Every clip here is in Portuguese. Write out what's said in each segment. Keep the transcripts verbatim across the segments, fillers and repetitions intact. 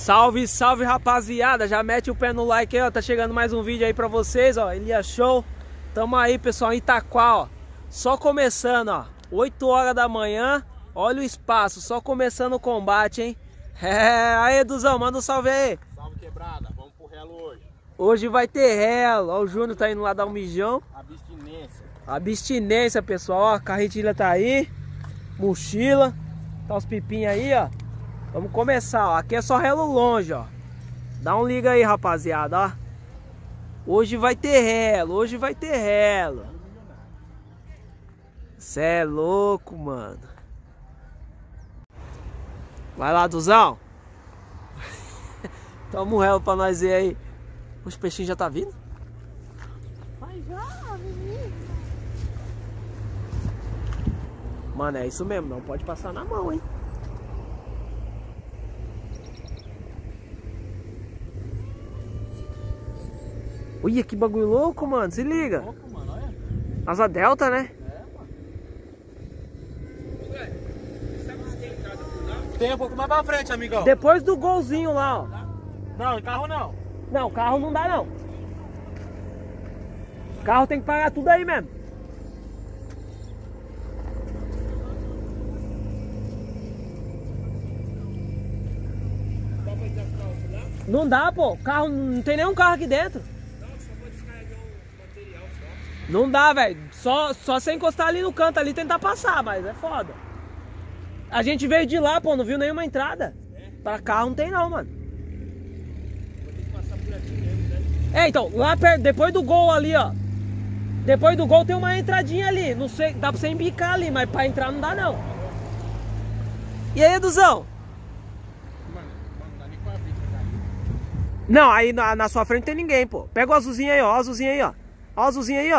Salve, salve, rapaziada. Já mete o pé no like aí, ó. Tá chegando mais um vídeo aí pra vocês, ó. Elias Show. Tamo aí, pessoal, em Itaquá, ó. Só começando, ó. oito horas da manhã. Olha o espaço, só começando o combate, hein. É, aí, Eduzão, manda um salve aí. Salve, quebrada. Vamos pro relo hoje. Hoje vai ter relo. Ó, o Júnior tá indo lá dar um mijão. Abstinência. Abstinência, pessoal, ó. A carretilha tá aí. Mochila. Tá os pipinhos aí, ó. Vamos começar, ó. Aqui é só relo longe, ó. Dá um liga aí, rapaziada, ó. Hoje vai ter relo, hoje vai ter relo. Cê é louco, mano. Vai lá, Duzão. Toma um relo pra nós ver aí. Os peixinhos já tá vindo? Vai já, menino. Mano, é isso mesmo, não pode passar na mão, hein. Olha que bagulho louco, mano. Se liga. Louco, mano, olha. Asa delta, né? É, mano. Tem um pouco mais pra frente, amigão. Depois do golzinho lá, ó. Não, carro não. Não, carro não dá, não. Carro tem que pagar tudo aí mesmo. Não dá, pô. Carro, não tem nenhum carro aqui dentro. Não dá, velho. Só, só você encostar ali no canto ali e tentar passar, mas é foda. A gente veio de lá, pô, não viu nenhuma entrada. É? Pra carro não tem não, mano. Vou ter que passar por aqui mesmo, né? É, então, lá perto, depois do gol ali, ó. Depois do gol tem uma entradinha ali. Não sei, dá pra você embicar ali, mas pra entrar não dá não. E aí, Eduzão? Mano, não dá nem pra ver, cara. Não, aí na, na sua frente tem ninguém, pô. Pega o azulzinho aí, ó. O azulzinho aí, ó. Ó o azulzinho aí, ó.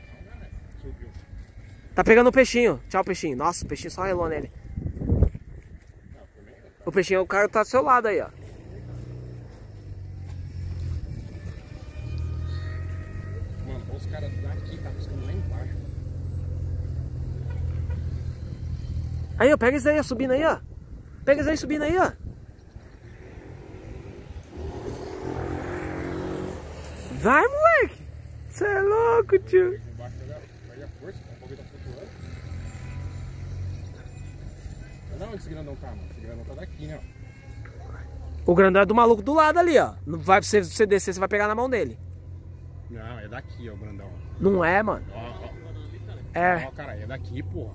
Tá pegando o peixinho. Tchau, peixinho. Nossa, o peixinho só relou nele. O peixinho, o cara tá do seu lado aí, ó. Mano, os caras daqui tá buscando lá embaixo. Aí, ó, pega isso aí, ó, subindo aí, ó. Pega isso aí, subindo aí, ó. Vai, moleque. Você é louco, tio. Mas onde esse grandão tá, mano? Esse grandão tá daqui, né? O grandão é do maluco do lado ali, ó. Não vai, se você descer, você vai pegar na mão dele. Não, é daqui, ó, o grandão. Não é, mano. Ó, ó. É. Ó, cara, é daqui, porra.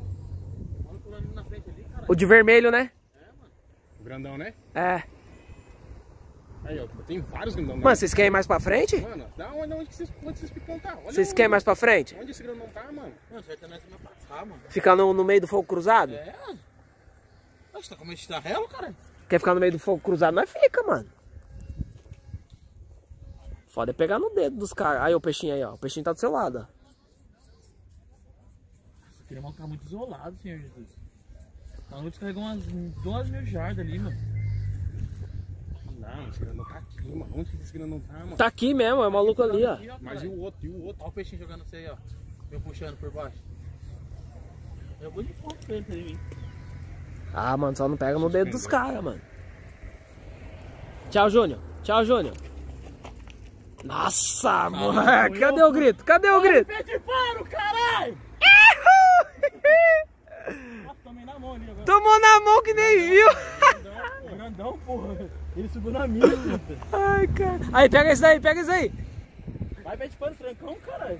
O de vermelho, né? O grandão, né? É. Aí, ó, tem vários grandão. Mano, vocês querem ir mais pra frente? Mano, da onde, onde, vocês, onde vocês ficam tá? Olha Vocês onde, querem mais pra frente? Onde esse grandão tá, mano? Mano, você vai ter nós que passar, mano. Ficar no, no meio do fogo cruzado? É. Você tá com medo de dar relo, cara? Quer ficar no meio do fogo cruzado? Nós fica, mano. Foda é pegar no dedo dos caras. Aí o peixinho aí, ó. O peixinho tá do seu lado, ó. Esse aqui é um carro muito isolado, senhor Jesus. A luz carregou umas duas mil jardas ali, mano. Não, esse grandão tá aqui, mano. Onde que esse grandão tá, mano? Tá aqui mesmo, é o maluco ali, ó. Mas e o outro? E o outro? Olha o peixinho jogando você aí, ó. Eu puxando por baixo. Eu vou de ponto pra ele, pra ele. Ah, mano, só não pega no dedo dos caras, mano. Tchau, Júnior. Tchau, Júnior. Nossa, mano. Cadê o grito? Cadê o grito? Pé de paro, caralho! Tomei na mão ali agora. Tomou na mão que nem viu. Grandão, grandão, porra. Ele subiu na minha, puta. Ai, cara. Aí, pega isso aí, pega isso aí. Vai pé de pano, trancão, caralho.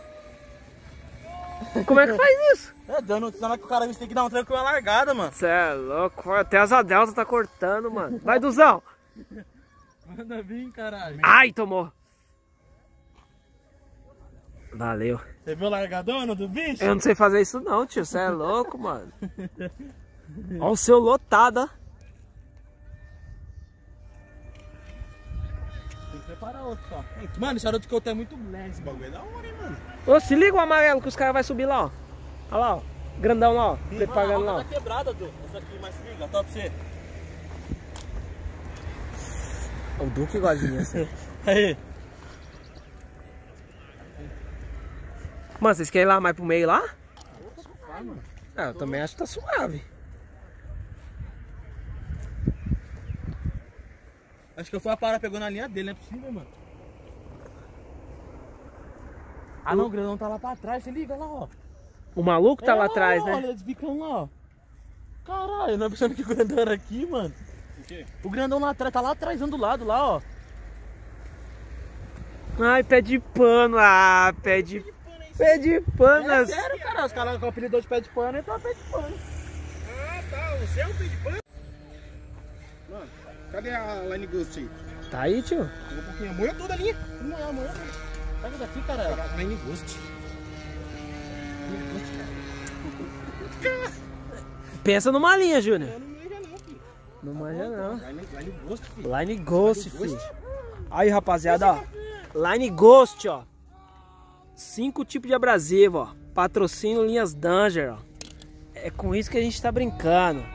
Como é que faz isso? É, dando, senão que o cara tem que dar um tranco e uma largada, mano. Cê é louco. Até as adeltas tá cortando, mano. Vai, Duzão. Manda vir, caralho. Ai, tomou. Valeu. Você viu o largadona do bicho? Eu não sei fazer isso não, tio. Você é louco, mano. Olha o seu lotado, ó. Tem que preparar outro só. Mano, esse Haroldo Couto é muito black. Esse bagulho é da hora, hein, mano. Ô, se liga o amarelo que os caras vão subir lá, ó. Olha lá, ó. Grandão lá, ó. Preparando lá, ó. Tá quebrada, Du. Essa aqui, mas se liga, top pra você. O Duque gosta de mim, assim. Aí. Mano, vocês querem ir lá mais pro meio lá? É, eu também acho que tá suave. Acho que eu fui a parar, pegou na linha dele, não é possível, mano. Ah não, o grandão tá lá pra trás, você liga lá, ó. O maluco tá É, lá atrás, né? Olha, desbicando lá, ó. Caralho, não é pensando que o grandão era aqui, mano. O quê? O grandão lá atrás, tá lá atrás, do lado, lá, ó. Ai, pé de pano, ah, pé de... Pé de pano. É sério, cara, os caras com o apelido de pé de pano, então é pé de pano. Ah, tá. Você é o pé de pano? Mano, cadê a Line Ghost aí? Tá aí, tio? Um pouquinho. Amanhã tudo ali. Não é amanhã, mano. Pega daqui, cara. Line Ghost. Line Ghost, cara. Pensa numa linha, Júnior. Eu não manja não, filho. Não manja, não. Line, Line Ghost, filho. Line Ghost, filho. Aí, rapaziada, ó. Line Ghost, ó. Cinco tipos de abrasivo, ó. Patrocínio Linhas Danger, ó. É com isso que a gente tá brincando.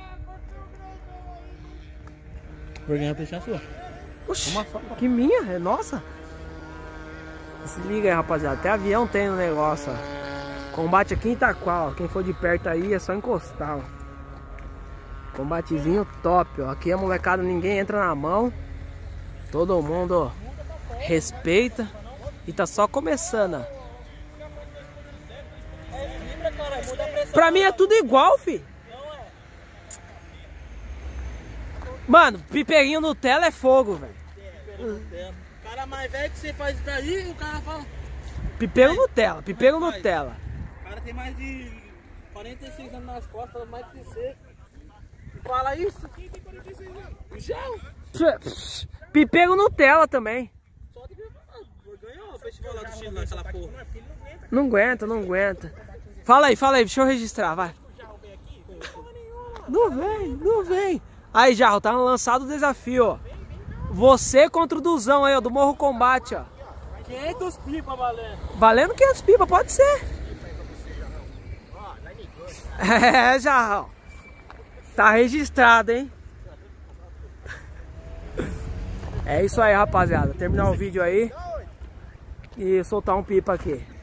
Vou ganhar peixe a sua. Oxi, Uma só. que minha? É nossa? Se liga aí, rapaziada. Até avião tem no negócio, ó. Combate aqui em Itaquá, ó. Quem for de perto aí é só encostar, ó. Combatezinho top, ó. Aqui a molecada, ninguém entra na mão. Todo mundo, ó, respeita. E tá só começando, ó. Pra mim é tudo igual, fi. Mano, pipeguinho Nutella é fogo, velho. O cara mais velho que você faz isso daí, o cara fala. Pipego Nutella, pipego Nutella. O cara tem mais de quarenta e seis anos nas costas, mais que você. Fala isso? Quem tem quarenta e seis anos? Já? Pipego Nutella também. Só de ganhou o festival lá do Chile, naquela porra. Não aguenta, não aguenta. Fala aí, fala aí, deixa eu registrar, vai. Não vem, não vem. Aí, Jarro, tá lançado o desafio, ó. Você contra o Duzão aí, ó, do Morro Combate, ó. quinhentos pipa valendo. Valendo quinhentos pipa, pode ser. É, Jarro. Tá registrado, hein? É isso aí, rapaziada. Terminar o vídeo aí e soltar um pipa aqui.